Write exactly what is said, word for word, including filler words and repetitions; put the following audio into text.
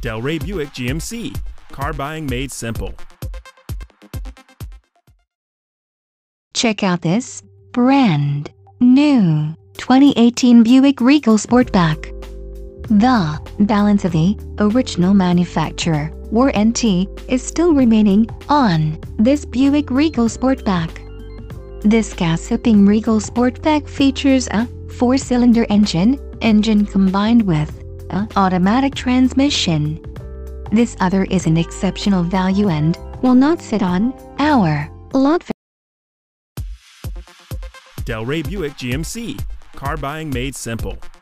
Delray Buick G M C. Car buying made simple. Check out this brand new twenty eighteen Buick Regal Sportback. The balance of the original manufacturer warranty is still remaining on this Buick Regal Sportback. This gas-sipping Regal Sportback features a four-cylinder engine, engine combined with an automatic transmission. This other is an exceptional value and will not sit on our lot. Delray Buick G M C. Car buying made simple.